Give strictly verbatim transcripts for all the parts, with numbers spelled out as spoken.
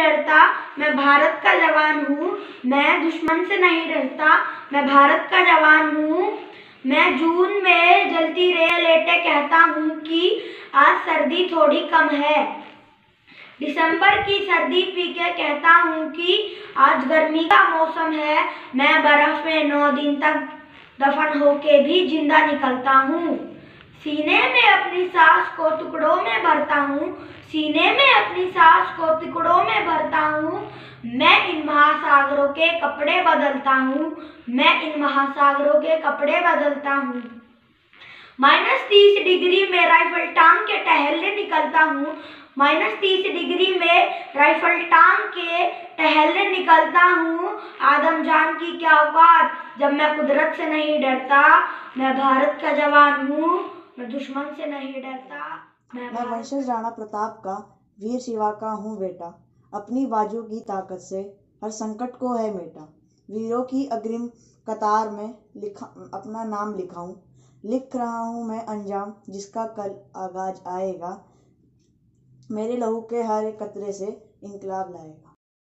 डरता, मैं भारत का जवान हूँ। मैं दुश्मन से नहीं डरता, मैं भारत का जवान हूँ। मैं जून में जलती रेल लेटे कहता हूँ कि आज सर्दी थोड़ी कम है। दिसंबर की सर्दी पी के कहता हूँ कि आज गर्मी का मौसम है। मैं बर्फ में नौ दिन तक दफन होके भी जिंदा निकलता हूँ। सीने में अपनी सांस को टुकड़ों में भरता हूँ। सीने में अपनी सांस को टुकड़ों में भरता हूँ। मैं इन महासागरों के कपड़े बदलता हूँ। मैं इन महासागरों के कपड़े बदलता हूँ। माइनस तीस डिग्री में राइफल टांग के टहलने निकलता हूँ। माइनस तीस डिग्री में राइफल टांग के टहलने निकलता हूँ। आदम जान की क्या औकात, जब मैं कुदरत से नहीं डरता। मैं भारत का जवान हूँ, मैं दुश्मन से नहीं डरता। मैं वंशज राणा प्रताप का वीर शिवा का हूँ बेटा। अपनी बाजू की ताकत से हर संकट को है मेटा। वीरों की अग्रिम कतार में लिखा अपना नाम लिखाऊं। लिख रहा हूँ मैं अंजाम जिसका कल आगाज आएगा। मेरे लहू के हर एक कतरे से इंकलाब लाएगा।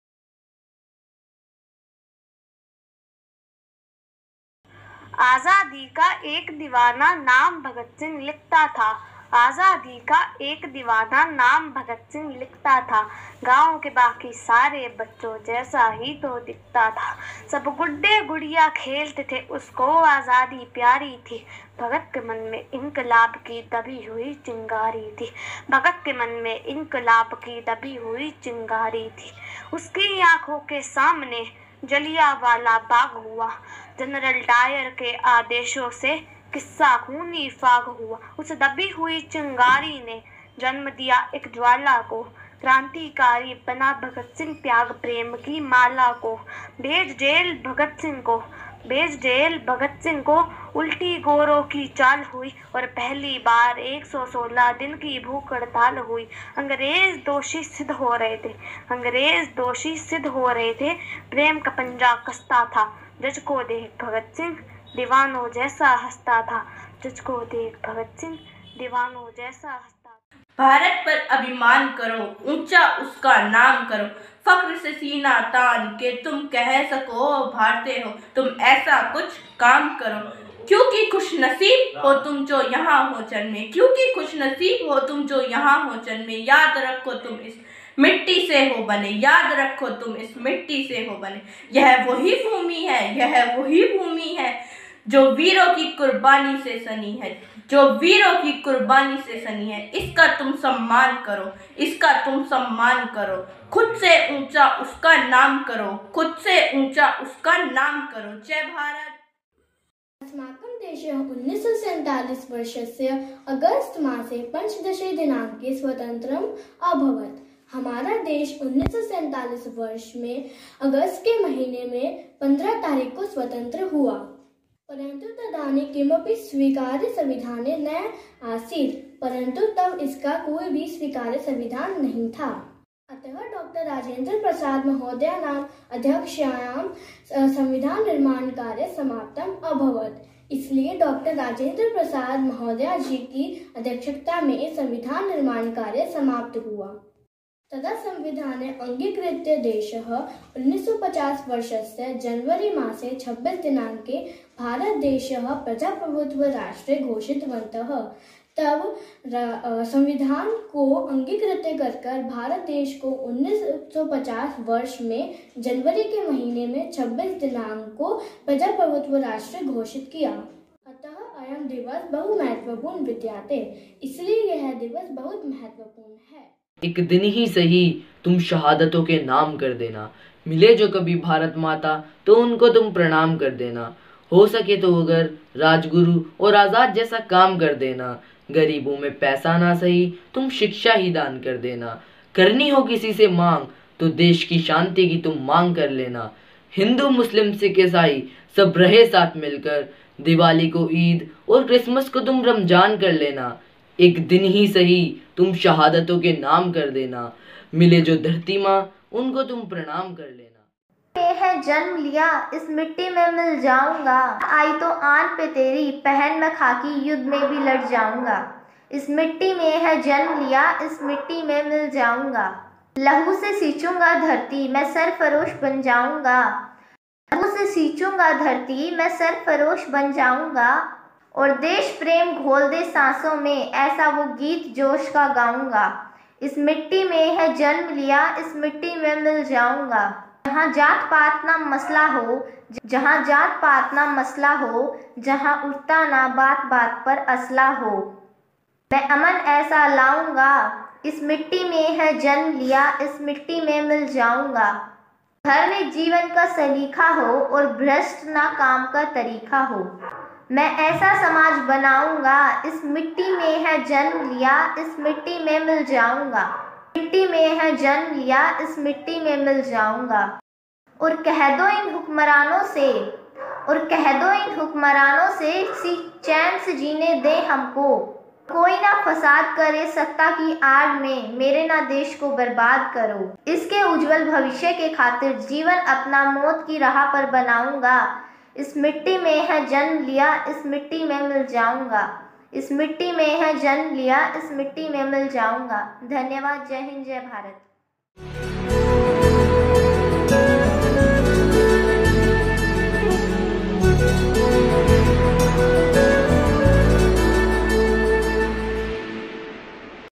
आज़ादी का एक दीवाना नाम भगत सिंह लिखता था। आज़ादी का एक दीवाना नाम भगत सिंह लिखता था। गांव के बाकी सारे बच्चों जैसा ही तो दिखता था। सब गुड्डे गुड़िया खेलते थे, उसको आज़ादी प्यारी थी। भगत के मन में इनकलाब की दबी हुई चिंगारी थी। भगत के मन में इनकलाब की दबी हुई चिंगारी थी। उसकी आंखों के सामने जलियांवाला बाग हुआ। जनरल डायर के आदेशों से किस्सा खूनी फाग हुआ। उस दबी हुई चिंगारी ने जन्म दिया एक ज्वाला को। क्रांतिकारी बना भगत सिंह त्याग प्रेम की माला को। भेज जेल भगत सिंह को, भेज जेल भगत सिंह को। उल्टी गोरों की चाल हुई और पहली बार एक सौ सोलह दिन की भूख हड़ताल हुई। अंग्रेज दोषी सिद्ध हो रहे थे, अंग्रेज दोषी सिद्ध हो रहे थे। प्रेम का पंजा कसता था। जज को देख भगत सिंह दीवानों जैसा हंसता था। जज को देख भगत सिंह दीवानों जैसा हंसता था। भारत पर अभिमान करो, ऊंचा उसका नाम करो। फख्र से सीना तान के तुम कह सको भारतीय हो। तुम ऐसा कुछ काम करो, क्योंकि खुश नसीब हो तुम जो यहाँ हो जन्मे। क्योंकि खुश नसीब हो तुम जो यहाँ हो जन्मे। याद रखो तुम इस मिट्टी से हो बने, याद रखो तुम इस मिट्टी से हो बने। यह वही भूमि है, यह वही भूमि है जो वीरों की कुर्बानी से सनी है, जो वीरों की कुर्बानी से सनी है। इसका तुम सम्मान करो, इसका तुम सम्मान करो। खुद से ऊंचा उसका नाम करो, खुद से ऊंचा उसका नाम करो। जय भारत। अस्माकं देशः उन्नीस सौ सैंतालीस वर्षस्य अगस्त मासे पंचदशे दिनांके स्वतंत्रम् अभवत्। हमारा देश उन्नीस सौ सैंतालीस वर्ष में अगस्त के महीने में पंद्रह तारीख को स्वतंत्र हुआ। परंतु तदानीं किमपि स्वीकार्य संविधाने न आसीत्। परंतु तब इसका कोई भी स्वीकार्य संविधान नहीं था। अतः डॉक्टर राजेंद्र प्रसाद महोदयानाम् अध्यक्षतायां संविधान निर्माण कार्य समाप्तम् अभवत्। इसलिए डॉक्टर राजेंद्र प्रसाद महोदया जी की अध्यक्षता में संविधान निर्माण कार्य समाप्त हुआ। तदा संविधाने अंगीकृत्य देशः उन्नीस सौ पचास वर्षस्य जनवरी मासे छब्बीस दिनांके भारत देशः प्रजाप्रभुत्व राष्ट्रे घोषितवन्तः। तब संविधान को अंगीकृत कर कर भारत देश को उन्नीस सौ पचास वर्ष में जनवरी के महीने में छब्बीस दिनांक को प्रजाप्रभुत्व राष्ट्र घोषित किया। अतः अयम दिवस बहु महत्वपूर्ण विद्यते, इसलिए यह दिवस बहुत महत्वपूर्ण है। एक दिन ही सही तुम शहादतों के नाम कर देना। मिले जो कभी भारत माता तो उनको तुम प्रणाम कर देना। हो सके तो अगर राजगुरु और आजाद जैसा काम कर देना। गरीबों में पैसा ना सही तुम शिक्षा ही दान कर देना। करनी हो किसी से मांग तो देश की शांति की तुम मांग कर लेना। हिंदू मुस्लिम सिख ईसाई सब रहे साथ मिलकर। दिवाली को ईद और क्रिसमस को तुम रमजान कर लेना। एक दिन ही सही तुम शहादतों के नाम कर देना। मिले जो धरती माँ उनको तुम प्रणाम कर लेना। में है जन्म लिया इस मिट्टी में मिल जाऊंगा। आई तो आन पे तेरी पहन मैं खाकी युद्ध में भी लड़ जाऊंगा। इस मिट्टी में है जन्म लिया इस मिट्टी में मिल जाऊंगा। लहू से सींचूंगा धरती, मैं सरफरोश बन जाऊंगा। लहू से सींचूंगा धरती, मैं सरफरोश बन जाऊंगा। और देश प्रेम घोल दे सांसों में, ऐसा वो गीत जोश का गाऊंगा। इस मिट्टी में है जन्म लिया, इस मिट्टी में मिल जाऊंगा। जहाँ जात पात ना मसला हो, जहाँ जात पात ना मसला हो, जहाँ उठता ना बात बात पर असला हो, मैं अमन ऐसा लाऊंगा। इस मिट्टी में है जन्म लिया, इस मिट्टी में मिल जाऊंगा। घर में जीवन का सलीका हो और भ्रष्ट ना काम का तरीका हो, मैं ऐसा समाज बनाऊंगा। इस मिट्टी में है जन्म लिया, इस मिट्टी में मिल जाऊंगा। मिट्टी में है जन्म लिया, इस मिट्टी में मिल जाऊंगा। और कह दो इन हुक्मरानों से, और कह दो इन हुक्मरानों से, सी चैन से जीने दे हमको। कोई ना फसाद करे सत्ता की आड़ में, मेरे ना देश को बर्बाद करो। इसके उज्जवल भविष्य के खातिर जीवन अपना मौत की राह पर बनाऊंगा। इस मिट्टी में है जन्म लिया, इस मिट्टी में मिल जाऊंगा। इस मिट्टी में है जन्म लिया, इस मिट्टी में मिल जाऊंगा। धन्यवाद। जय हिंद, जय भारत।